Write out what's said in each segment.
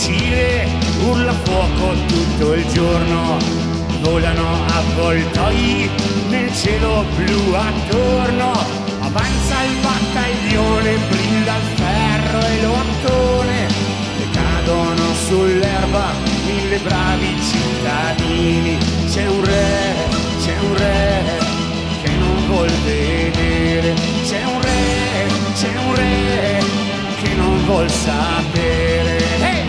fucile, urla fuoco tutto il giorno, volano avvoltoi nel cielo blu attorno, avanza il battaglione, brilla il ferro e l'ottone, e cadono sull'erba 1000 bravi cittadini. C'è un re che non vuol vedere, c'è un re che non vuol sapere. Hey!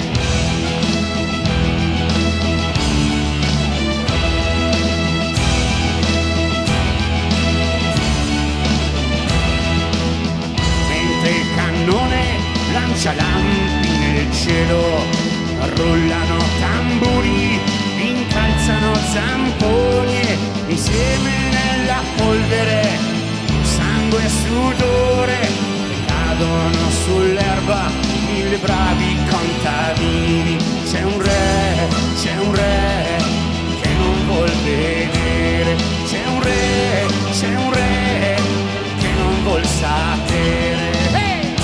Mentre il cannone lancia lampi nel cielo, rullano tamburi, incalzano zamponi, insieme nella polvere, sangue e sudore, e cadono sull'erba 1000 bravi contadini. C'è un re che non vuol vedere, c'è un re che non vuol sapere. Hey!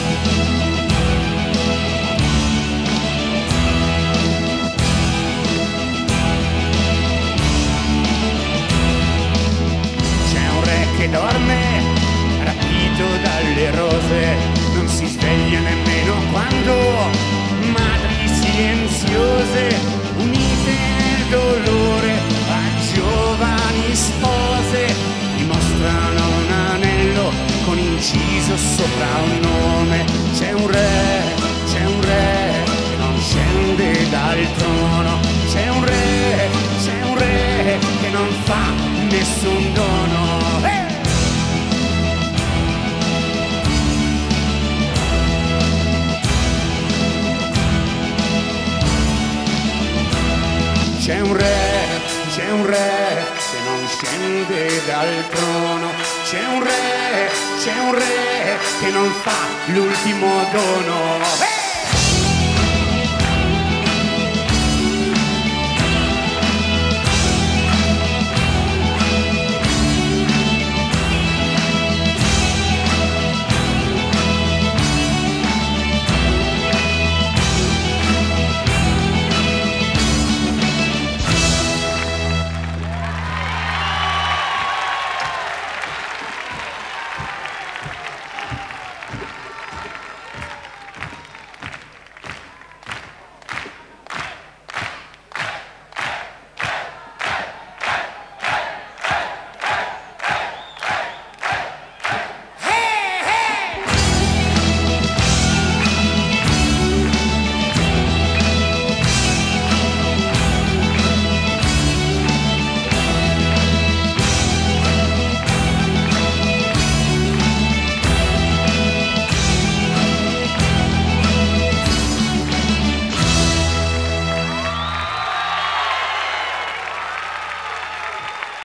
C'è un re che dorme, rapito dalle rose, non si sveglia nemmeno quando madri silenziose, unite nel dolore a giovani spose, dimostrano un anello con inciso sopra un nome. C'è un re che non scende dal trono, c'è un re che non fa nessun dono. C'è un re che non scende dal trono, c'è un re che non fa l'ultimo dono.